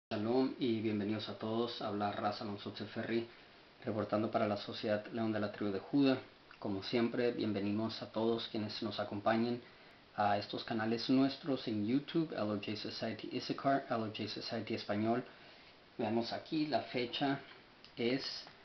Shalom y bienvenidos a todos. Habla Raz Alonso Tseferri, reportando para la Sociedad León de la Tribu de Judá. Como siempre, bienvenidos a todos quienes nos acompañen a estos canales nuestros en YouTube, LOJ Society Issachar, LOJ Society Español. Veamos aquí, la fecha es,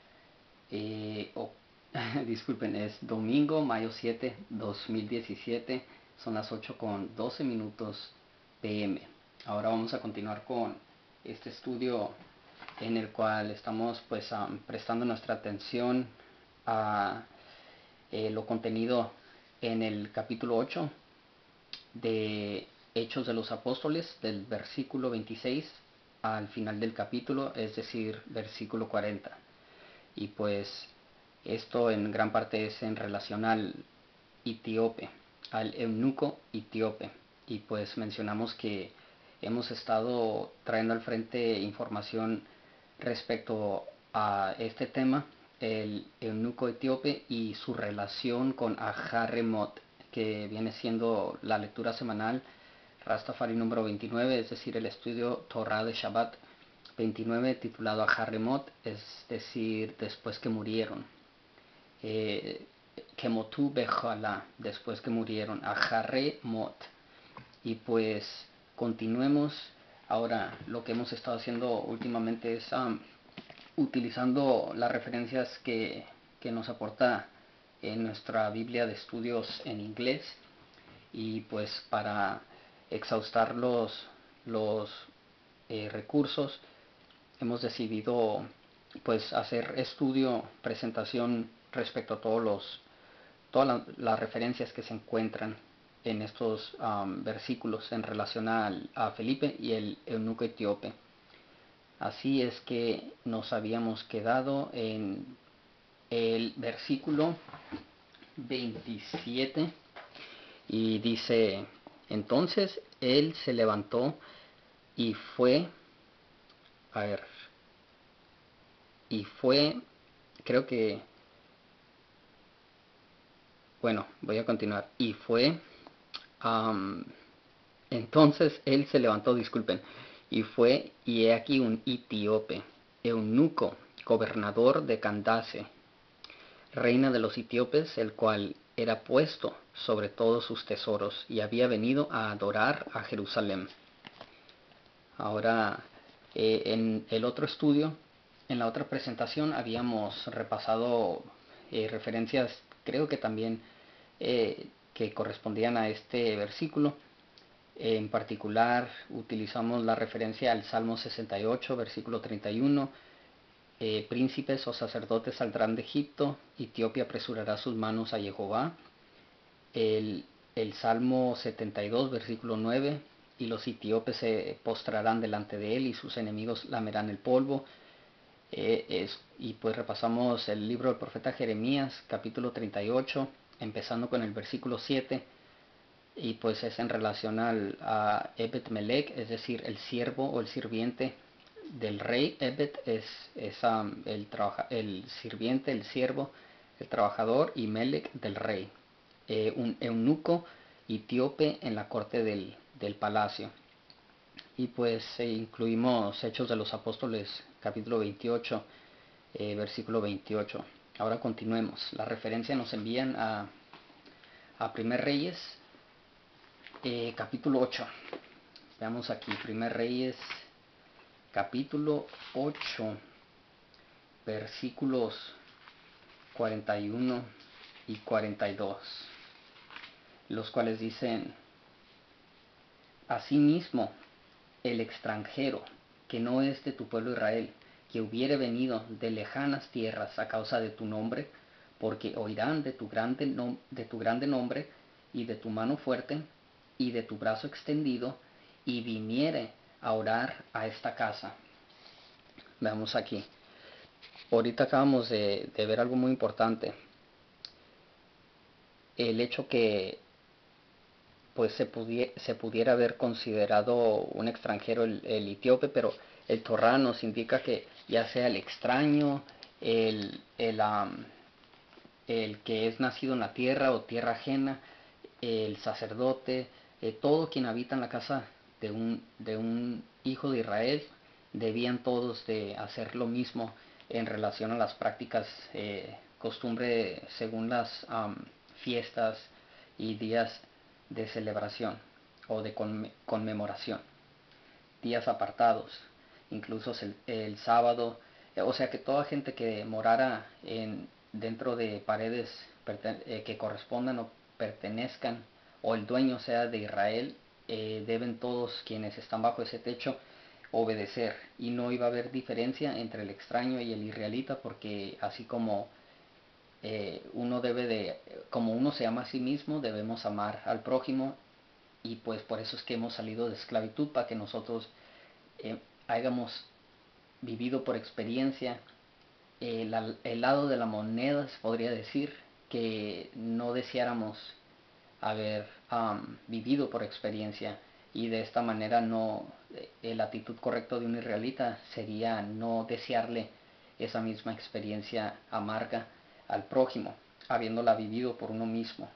disculpen, es domingo, mayo 7, 2017. Son las 8:12 PM. Ahora vamos a continuar con este estudio en el cual estamos prestando nuestra atención a lo contenido en el capítulo 8 de Hechos de los Apóstoles, del versículo 26 al final del capítulo, es decir, versículo 40. Y pues esto en gran parte es en relación al etíope, al eunuco etíope. Y pues mencionamos que hemos estado trayendo al frente información respecto a este tema, el eunuco etíope y su relación con Aharemot, que viene siendo la lectura semanal Rastafari número 29, es decir, el estudio Torah de Shabbat 29, titulado Aharemot, es decir, después que murieron. Kemotu Bejala, después que murieron, Aharemot. Y pues continuemos. Ahora lo que hemos estado haciendo últimamente es utilizando las referencias que nos aporta en nuestra Biblia de estudios en inglés, y pues para exhaustar los recursos hemos decidido pues hacer estudio, presentación respecto a todas las referencias que se encuentran en estos versículos en relación a Felipe y el eunuco etíope. Así es que nos habíamos quedado en el versículo 27 y dice: entonces él se levantó y fue, a ver, y fue, creo que, bueno, voy a continuar. Y fue, um, entonces él se levantó, disculpen, y fue, y he aquí un etíope, eunuco, gobernador de Candace, reina de los etíopes, el cual era puesto sobre todos sus tesoros, y había venido a adorar a Jerusalén. Ahora, en el otro estudio, en la otra presentación, habíamos repasado referencias, creo que también que correspondían a este versículo. En particular, utilizamos la referencia al Salmo 68, versículo 31. Príncipes o sacerdotes saldrán de Egipto, Etiopía apresurará sus manos a Jehová. El Salmo 72, versículo 9, y los etíopes se postrarán delante de él y sus enemigos lamerán el polvo. Y pues repasamos el libro del profeta Jeremías, capítulo 38, empezando con el versículo 7, y pues es en relación a Ebed Melech, es decir, el siervo o el sirviente del rey. Ebed es el sirviente, el siervo, el trabajador, y Melech del rey. Un eunuco etíope en la corte del palacio. Y pues incluimos Hechos de los Apóstoles, capítulo 28, versículo 28. Ahora continuemos. La referencia nos envían a Primer Reyes, capítulo 8. Veamos aquí, Primer Reyes, capítulo 8, versículos 41 y 42, los cuales dicen: asimismo, el extranjero, que no es de tu pueblo Israel, que hubiere venido de lejanas tierras a causa de tu nombre, porque oirán de tu grande nombre y de tu mano fuerte y de tu brazo extendido, y viniere a orar a esta casa. Veamos aquí. Ahorita acabamos de ver algo muy importante. El hecho que pues se pudiera haber considerado un extranjero el etíope, pero el Torá nos indica que ya sea el extraño, el que es nacido en la tierra o tierra ajena, el sacerdote, todo quien habita en la casa de un hijo de Israel, debían todos de hacer lo mismo en relación a las prácticas, costumbre según las fiestas y días de celebración o de conmemoración, días apartados, incluso el sábado, o sea que toda gente que morara dentro de paredes que correspondan o pertenezcan o el dueño sea de Israel, deben todos quienes están bajo ese techo obedecer, y no iba a haber diferencia entre el extraño y el israelita, porque así como como uno se ama a sí mismo, debemos amar al prójimo, y pues por eso es que hemos salido de esclavitud, para que nosotros hayamos vivido por experiencia el lado de la moneda, se podría decir, que no deseáramos haber vivido por experiencia, y de esta manera no, la actitud correcta de un israelita sería no desearle esa misma experiencia amarga al prójimo, habiéndola vivido por uno mismo.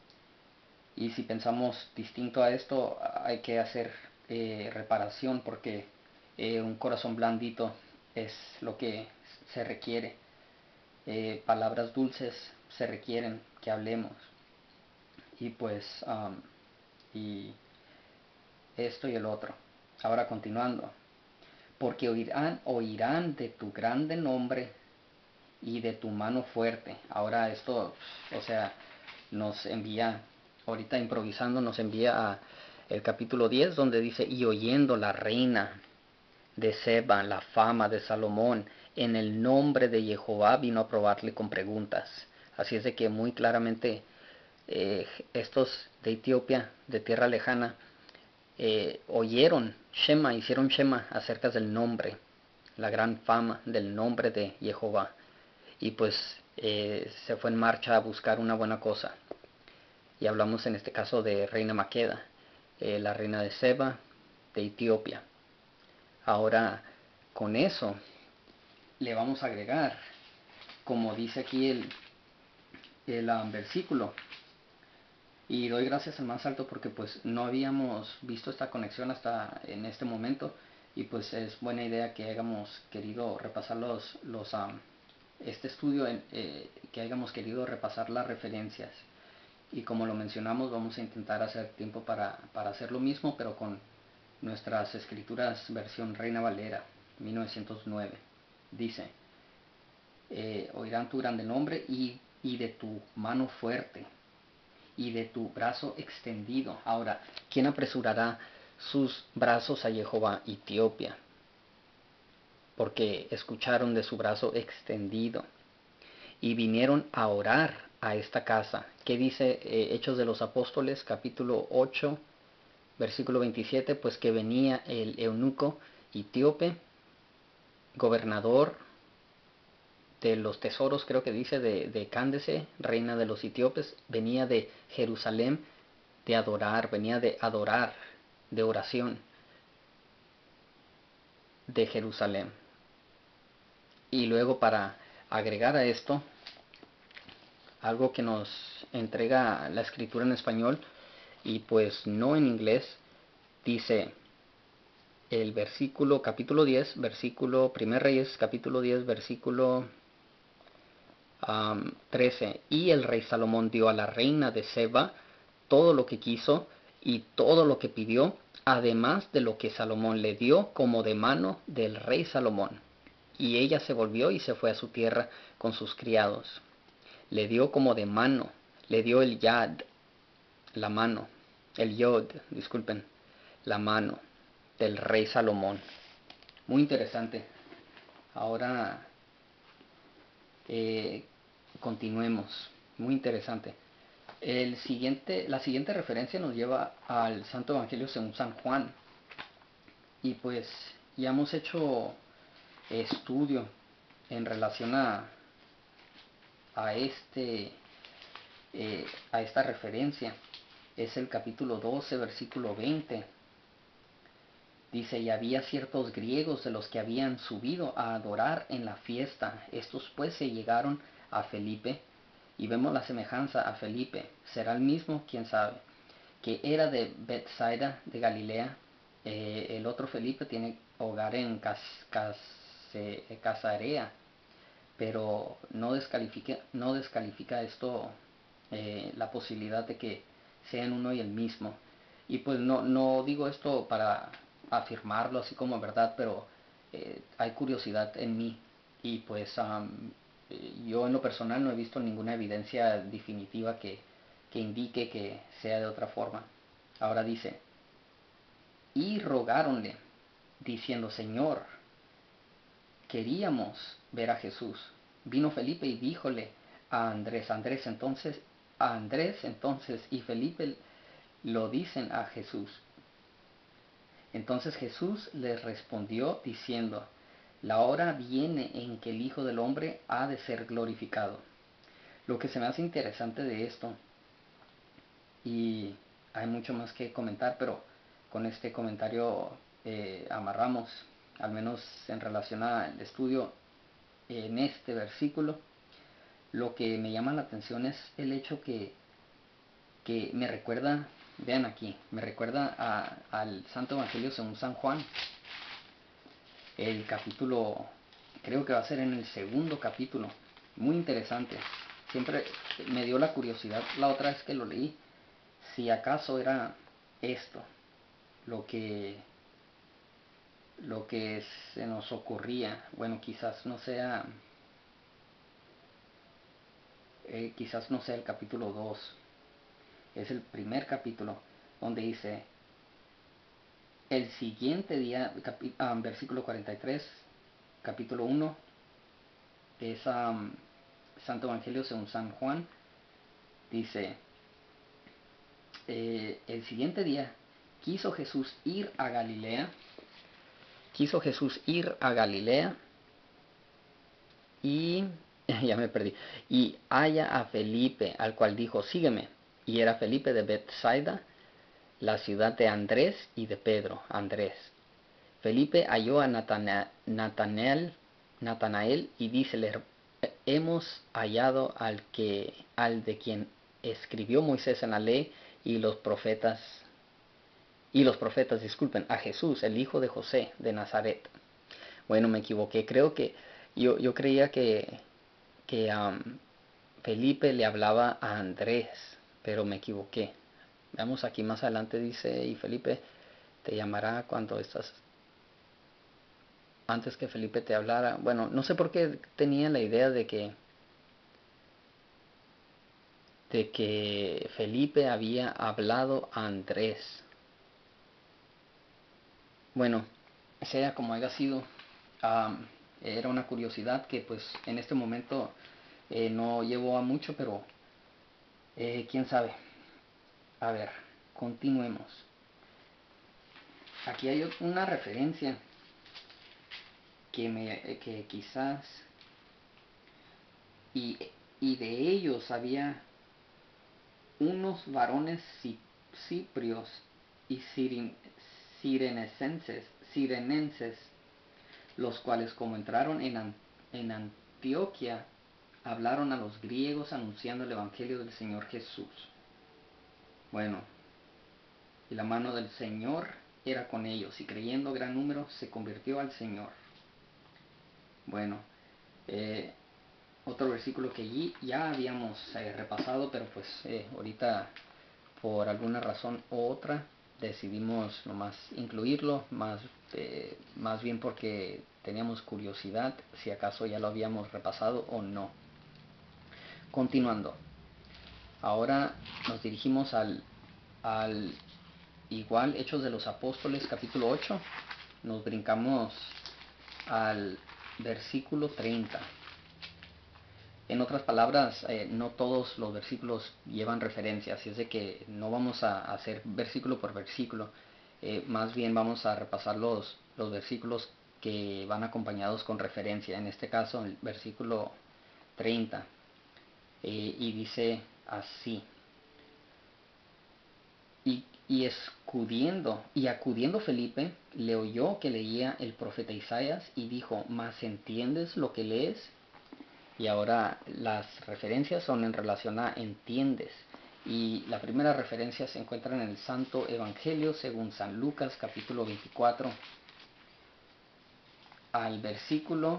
Y si pensamos distinto a esto, hay que hacer reparación, porque un corazón blandito es lo que se requiere. Palabras dulces se requieren que hablemos. Y pues, y esto y el otro. Ahora continuando. Porque oirán de tu grande nombre y de tu mano fuerte. Ahora esto, o sea, nos envía, ahorita improvisando, nos envía a el capítulo 10, donde dice: y oyendo la reina de Seba la fama de Salomón, en el nombre de Jehová vino a probarle con preguntas. Así es de que muy claramente estos de Etiopía, de tierra lejana, oyeron Shema, hicieron Shema acerca del nombre, la gran fama del nombre de Jehová, y pues se fue en marcha a buscar una buena cosa. Y hablamos en este caso de Reina Maqueda, la reina de Seba, de Etiopía. Ahora, con eso le vamos a agregar, como dice aquí el versículo, y doy gracias al más alto, porque pues no habíamos visto esta conexión hasta en este momento, y pues es buena idea que hayamos querido repasar este estudio, que hayamos querido repasar las referencias. Y como lo mencionamos, vamos a intentar hacer tiempo para hacer lo mismo, pero con nuestras escrituras versión Reina Valera 1909. Dice: oirán tu grande nombre y de tu mano fuerte y de tu brazo extendido. Ahora, ¿quién apresurará sus brazos a Jehová? Etiopía, porque escucharon de su brazo extendido y vinieron a orar a esta casa. ¿Qué dice Hechos de los Apóstoles, capítulo 8, versículo 27? Pues que venía el eunuco etíope, gobernador de los tesoros, creo que dice, de Cándace, reina de los etíopes, venía de Jerusalén venía de adorar, de oración, de Jerusalén. Y luego, para agregar a esto algo que nos entrega la escritura en español y pues no en inglés, dice el versículo, capítulo 10, versículo, 1 Reyes, capítulo 10, versículo 13: y el rey Salomón dio a la reina de Seba todo lo que quiso y todo lo que pidió, además de lo que Salomón le dio como de mano del rey Salomón. Y ella se volvió y se fue a su tierra con sus criados. Le dio como de mano, le dio el yad, la mano, el yod, disculpen, la mano del rey Salomón. Muy interesante. Ahora continuemos. Muy interesante. La siguiente referencia nos lleva al Santo Evangelio según San Juan. Y pues ya hemos hecho estudio en relación a este a esta referencia. Es el capítulo 12, versículo 20. Dice: y había ciertos griegos de los que habían subido a adorar en la fiesta. Estos pues se llegaron a Felipe, y vemos la semejanza a Felipe. ¿Será el mismo? ¿Quién sabe? Que era de Bethsaida, de Galilea. El otro Felipe tiene hogar en casarea, pero no descalifica esto la posibilidad de que sean uno y el mismo. Y pues no digo esto para afirmarlo así como verdad, pero hay curiosidad en mí y pues yo en lo personal no he visto ninguna evidencia definitiva que indique que sea de otra forma. Ahora dice, y rogáronle, diciendo, Señor, queríamos ver a Jesús. Vino Felipe y díjole a Andrés entonces y Felipe lo dicen a Jesús. Entonces Jesús les respondió diciendo, la hora viene en que el Hijo del Hombre ha de ser glorificado. Lo que se me hace interesante de esto, y hay mucho más que comentar, pero con este comentario amarramos, al menos en relación al estudio en este versículo. Lo que me llama la atención es el hecho que me recuerda, vean aquí, me recuerda al Santo Evangelio según San Juan, el capítulo, creo que va a ser en el segundo capítulo, muy interesante. Siempre me dio la curiosidad la otra vez que lo leí, si acaso era esto lo que se nos ocurría. Bueno, quizás no sea el capítulo 2, es el primer capítulo donde dice, el siguiente día, versículo 43, capítulo 1, es Santo Evangelio según San Juan, dice, el siguiente día quiso Jesús ir a Galilea, y ya me perdí, y halla a Felipe, al cual dijo, sígueme, y era Felipe de Bethsaida, la ciudad de Andrés y de Pedro, Andrés. Felipe halló a Natanael y dícele, hemos hallado al de quien escribió Moisés en la ley y los profetas, disculpen, a Jesús, el hijo de José de Nazaret. Bueno, me equivoqué, creo que yo creía que Felipe le hablaba a Andrés, pero me equivoqué. Veamos aquí más adelante dice, y Felipe te llamará cuando estás, antes que Felipe te hablara. Bueno, no sé por qué tenía la idea de que Felipe había hablado a Andrés. Bueno, sea como haya sido, era una curiosidad que pues en este momento no llevó a mucho, pero quién sabe. A ver, continuemos. Aquí hay una referencia que quizás, y de ellos había unos varones ciprios y sirenenses, los cuales como entraron en Antioquia, hablaron a los griegos anunciando el Evangelio del Señor Jesús. Bueno, y la mano del Señor era con ellos, y creyendo gran número se convirtió al Señor. Bueno, otro versículo que ya habíamos repasado, pero pues ahorita por alguna razón u otra decidimos nomás incluirlo, más bien porque teníamos curiosidad si acaso ya lo habíamos repasado o no. Continuando, ahora nos dirigimos al igual Hechos de los Apóstoles capítulo 8, nos brincamos al versículo 30. En otras palabras, no todos los versículos llevan referencia, así es de que no vamos a hacer versículo por versículo, más bien vamos a repasar los versículos que van acompañados con referencia, en este caso el versículo 30, y dice así, y acudiendo Felipe, le oyó que leía el profeta Isaías y dijo, ¿mas entiendes lo que lees? Y ahora las referencias son en relación a entiendes. Y la primera referencia se encuentra en el Santo Evangelio según San Lucas capítulo 24. al versículo,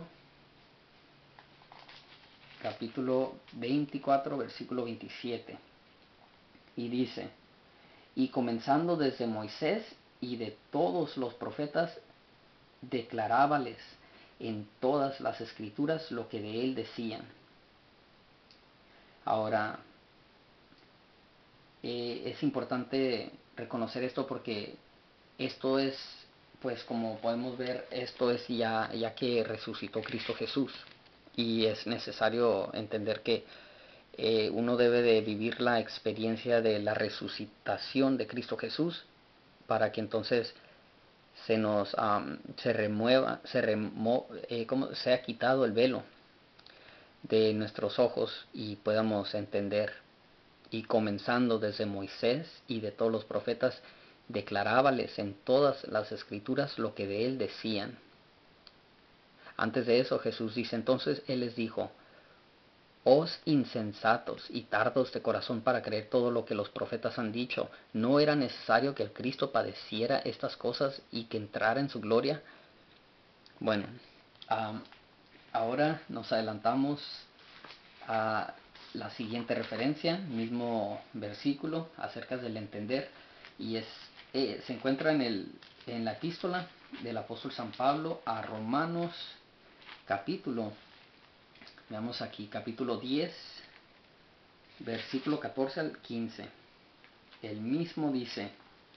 capítulo 24, versículo 27. Y dice: y comenzando desde Moisés y de todos los profetas, declarábales en todas las escrituras lo que de él decían. Ahora, es importante reconocer esto porque esto es, pues como podemos ver, esto es ya que resucitó Cristo Jesús. Y es necesario entender que uno debe de vivir la experiencia de la resucitación de Cristo Jesús para que entonces se nos se remueva, como se ha quitado el velo de nuestros ojos y podamos entender. Y comenzando desde Moisés y de todos los profetas, declarábales en todas las escrituras lo que de él decían. Antes de eso Jesús dice: entonces él les dijo: os insensatos y tardos de corazón para creer todo lo que los profetas han dicho, ¿no era necesario que el Cristo padeciera estas cosas y que entrara en su gloria? Bueno, ahora nos adelantamos a la siguiente referencia, mismo versículo, acerca del entender, y se encuentra en la epístola del apóstol San Pablo a Romanos, capítulo, veamos aquí, capítulo 10, versículo 14 al 15. El mismo dice: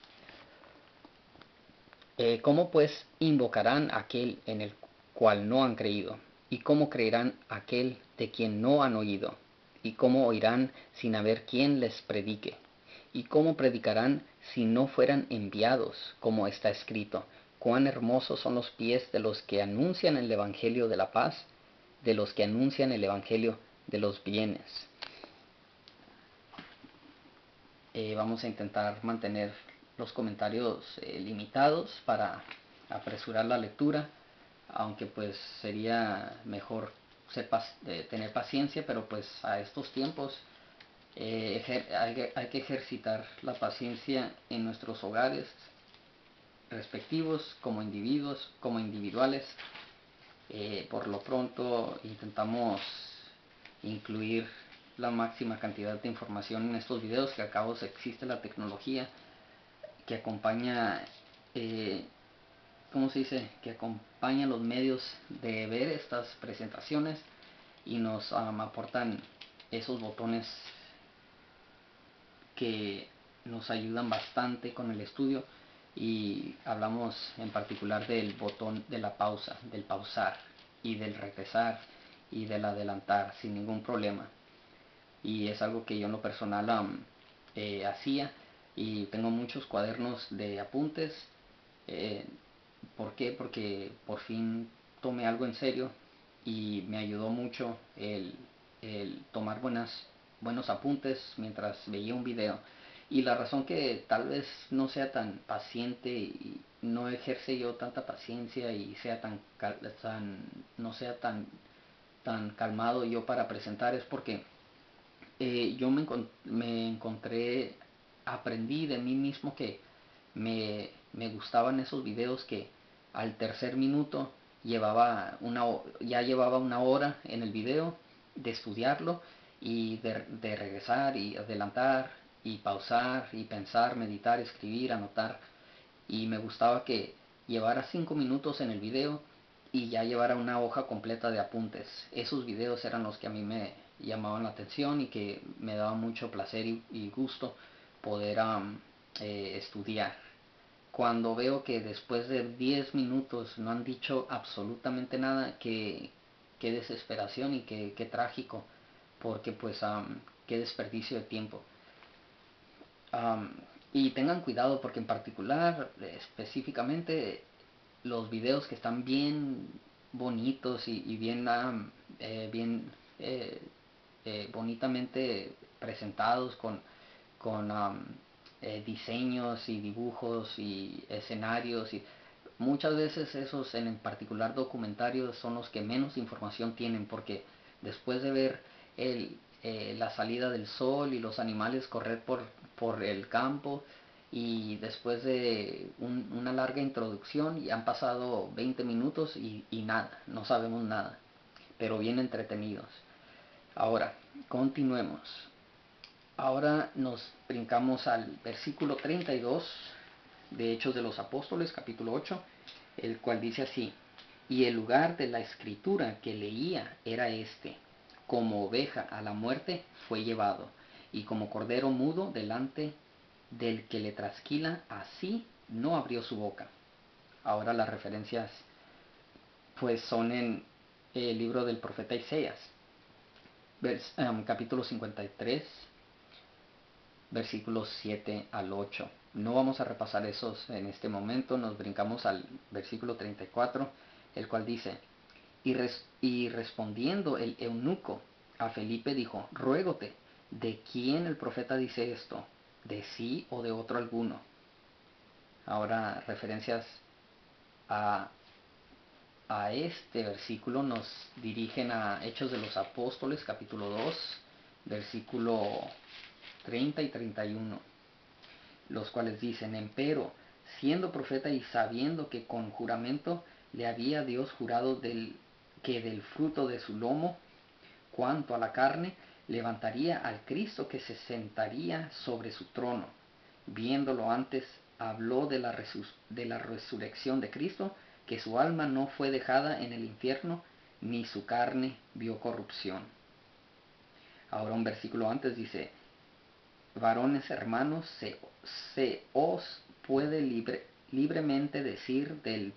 ¿cómo pues invocarán a aquel en el cual no han creído? ¿Y cómo creerán aquel de quien no han oído? ¿Y cómo oirán sin haber quien les predique? ¿Y cómo predicarán si no fueran enviados? Como está escrito: cuán hermosos son los pies de los que anuncian el evangelio de la paz, de los que anuncian el evangelio de los bienes. Vamos a intentar mantener los comentarios limitados para apresurar la lectura, aunque pues sería mejor tener paciencia, pero pues a estos tiempos hay que ejercitar la paciencia en nuestros hogares respectivos, como individuos, como individuales. Por lo pronto intentamos incluir la máxima cantidad de información en estos videos, que a cabo existe la tecnología que acompaña, ¿cómo se dice? Que acompaña los medios de ver estas presentaciones y nos aportan esos botones que nos ayudan bastante con el estudio. Y hablamos en particular del botón de la pausa, del pausar y del regresar y del adelantar sin ningún problema. Y es algo que yo en lo personal hacía, y tengo muchos cuadernos de apuntes. eh, ¿Por qué? Porque por fin tomé algo en serio y me ayudó mucho el tomar buenos apuntes mientras veía un video. Y la razón que tal vez no sea tan paciente y no ejerce yo tanta paciencia y sea no sea tan calmado yo para presentar es porque yo me encontré, aprendí de mí mismo que me gustaban esos videos que al tercer minuto ya llevaba una hora en el video de estudiarlo y de regresar y adelantar y pausar y pensar, meditar, escribir, anotar. Y me gustaba que llevara 5 minutos en el video y ya llevara una hoja completa de apuntes. Esos videos eran los que a mí me llamaban la atención y que me daba mucho placer y gusto poder estudiar. Cuando veo que después de 10 minutos no han dicho absolutamente nada, qué desesperación y qué trágico, porque pues qué desperdicio de tiempo. Um, y tengan cuidado porque en particular, específicamente, los videos que están bien bonitos y bien eh, bonitamente presentados con diseños y dibujos y escenarios, y muchas veces esos en particular documentarios son los que menos información tienen, porque después de ver la salida del sol y los animales correr por el campo y después de una larga introducción ya han pasado 20 minutos y nada, no sabemos nada, pero bien entretenidos. Ahora, continuemos. Ahora nos brincamos al versículo 32 de Hechos de los Apóstoles, capítulo 8, el cual dice así: y el lugar de la escritura que leía era este: como oveja a la muerte fue llevado, y como cordero mudo delante del que le trasquila, así no abrió su boca. Ahora las referencias pues son en el libro del profeta Isaías, capítulo 53, versículos 7 al 8. No vamos a repasar esos en este momento, nos brincamos al versículo 34, el cual dice: y respondiendo el eunuco a Felipe dijo: ruégote, ¿de quién el profeta dice esto? ¿De sí o de otro alguno? Ahora referencias a, a este versículo nos dirigen a Hechos de los Apóstoles, capítulo 2, versículo 30 y 31, los cuales dicen: empero, siendo profeta y sabiendo que con juramento le había Dios jurado que del fruto de su lomo, cuanto a la carne, levantaría al Cristo que se sentaría sobre su trono. Viéndolo antes, habló de la resurrección de Cristo, que su alma no fue dejada en el infierno, ni su carne vio corrupción. Ahora un versículo antes dice: varones hermanos, se os puede libremente decir del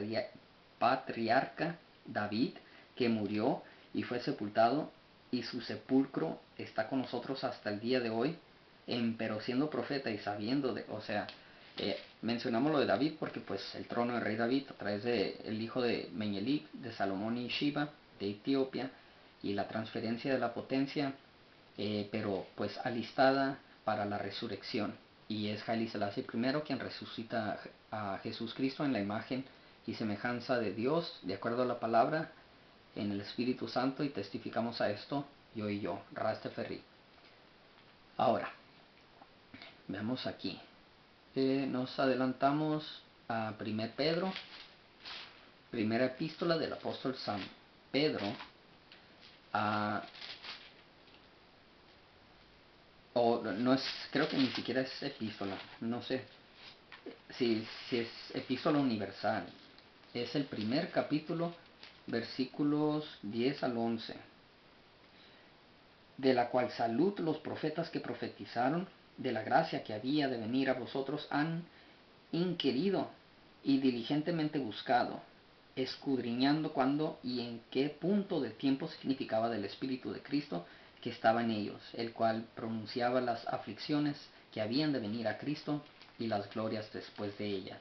patriarca David, que murió y fue sepultado, y su sepulcro está con nosotros hasta el día de hoy, pero siendo profeta y sabiendo mencionamos lo de David porque pues el trono del rey David a través del hijo de Meñelit, de Salomón y Shiva, de Etiopía, y la transferencia de la potencia, pero pues alistada para la resurrección. Y es Haile Selassie I quien resucita a Jesús Cristo en la imagen y semejanza de Dios, de acuerdo a la palabra, en el Espíritu Santo, y testificamos a esto, yo y yo, Rastafari. Ahora, veamos aquí. Nos adelantamos a 1 Pedro, primera epístola del apóstol San Pedro, a o no es, creo que ni siquiera es epístola, no sé si es epístola universal. Es el primer capítulo, versículos 10 al 11, de la cual salud los profetas que profetizaron de la gracia que había de venir a vosotros han inquirido y diligentemente buscado, escudriñando cuándo y en qué punto de tiempo significaba del Espíritu de Cristo que estaba en ellos, el cual pronunciaba las aflicciones que habían de venir a Cristo y las glorias después de ellas.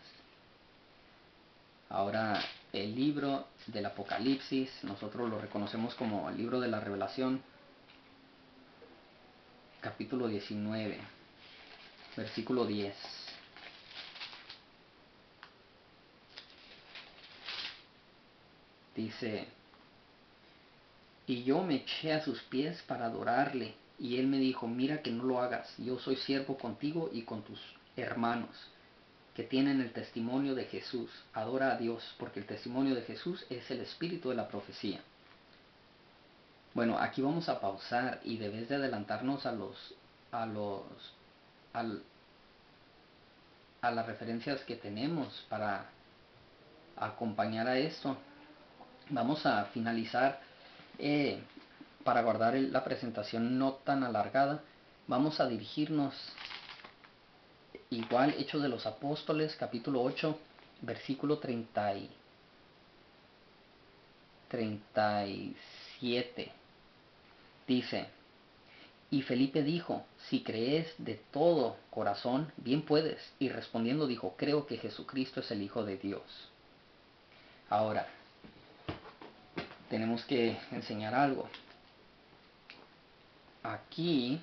Ahora, el libro del Apocalipsis, nosotros lo reconocemos como el libro de la Revelación, capítulo 19, versículo 10. Dice: y yo me eché a sus pies para adorarle, y él me dijo: mira que no lo hagas, yo soy siervo contigo y con tus hermanos, que tienen el testimonio de Jesús. Adora a Dios, porque el testimonio de Jesús es el espíritu de la profecía. Bueno, aquí vamos a pausar y debes de adelantarnos al- a las referencias que tenemos para acompañar a esto. Vamos a finalizar, eh, para guardar la presentación no tan alargada. Vamos a dirigirnos igual, Hechos de los Apóstoles, capítulo 8, versículo 37. Dice: y Felipe dijo: si crees de todo corazón, bien puedes. Y respondiendo dijo: creo que Jesucristo es el Hijo de Dios. Ahora, tenemos que enseñar algo. Aquí,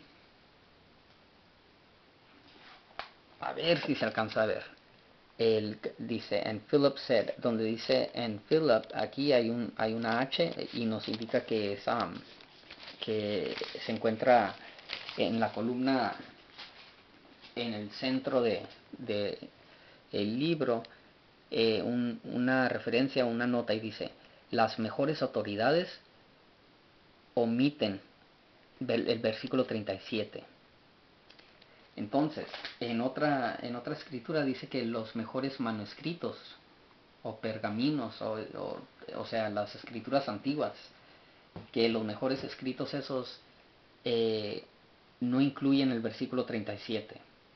a ver si se alcanza a ver. Él dice: and Philip said, donde dice en Philip, aquí hay una H y nos indica que es que se encuentra en la columna en el centro de el libro una referencia, una nota y dice, las mejores autoridades omiten el versículo 37. Entonces, en otra escritura dice que los mejores manuscritos o pergaminos, o sea, las escrituras antiguas, que los mejores escritos esos no incluyen el versículo 37.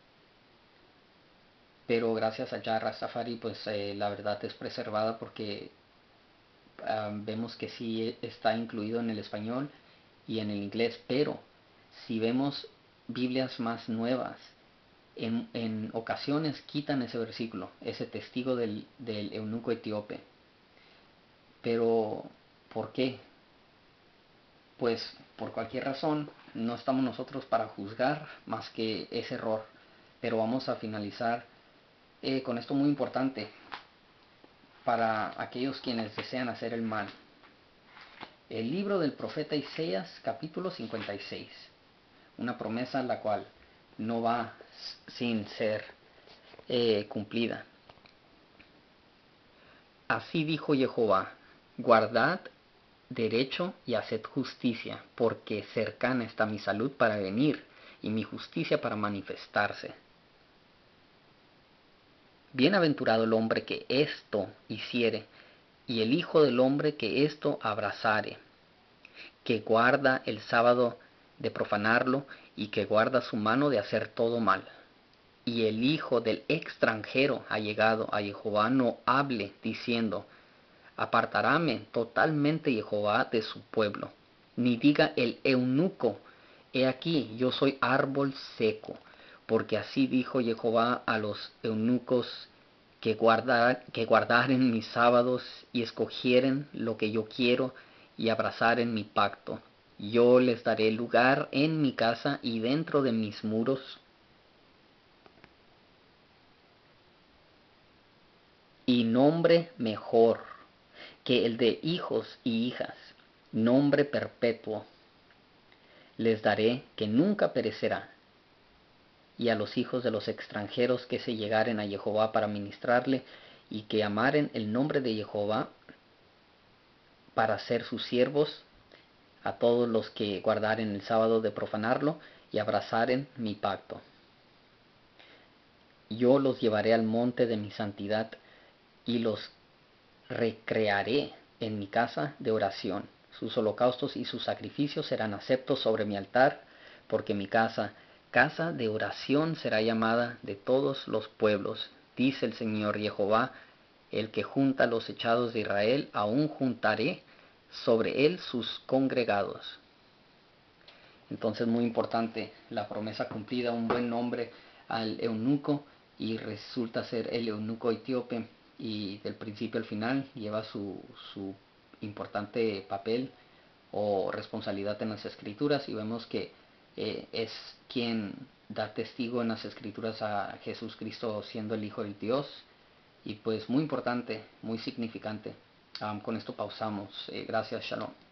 Pero gracias a Jah Rastafari, pues la verdad es preservada porque vemos que sí está incluido en el español y en el inglés, pero si vemos Biblias más nuevas, en ocasiones quitan ese versículo, ese testigo del eunuco etíope. Pero, ¿por qué? Pues por cualquier razón, no estamos nosotros para juzgar más que ese error. Pero vamos a finalizar con esto muy importante para aquellos quienes desean hacer el mal. El libro del profeta Isaías, capítulo 56. Una promesa la cual no va sin ser cumplida. Así dijo Jehová, guardad derecho y haced justicia, porque cercana está mi salud para venir y mi justicia para manifestarse. Bienaventurado el hombre que esto hiciere, y el hijo del hombre que esto abrazare, que guarda el sábado de profanarlo, y que guarda su mano de hacer todo mal. Y el hijo del extranjero allegado a Jehová no hable, diciendo, apartaráme totalmente Jehová de su pueblo, ni diga el eunuco, he aquí, yo soy árbol seco, porque así dijo Jehová a los eunucos que guardaren mis sábados y escogieren lo que yo quiero y abrazaren mi pacto. Yo les daré lugar en mi casa y dentro de mis muros, y nombre mejor que el de hijos y hijas, nombre perpetuo, les daré que nunca perecerá. Y a los hijos de los extranjeros que se llegaren a Jehová para ministrarle, y que amaren el nombre de Jehová para ser sus siervos, a todos los que guardaren el sábado de profanarlo y abrazaren mi pacto. Yo los llevaré al monte de mi santidad y los recrearé en mi casa de oración. Sus holocaustos y sus sacrificios serán aceptos sobre mi altar, porque mi casa, casa de oración será llamada de todos los pueblos, dice el Señor Jehová, el que junta los echados de Israel, aún juntaré sobre él sus congregados. Entonces, muy importante la promesa cumplida, un buen nombre al eunuco, y resulta ser el eunuco etíope, y del principio al final lleva su importante papel o responsabilidad en las escrituras, y vemos que es quien da testigo en las escrituras a Jesús Cristo siendo el Hijo del Dios, y pues muy importante, muy significante. Con esto pausamos. Gracias, Shalom.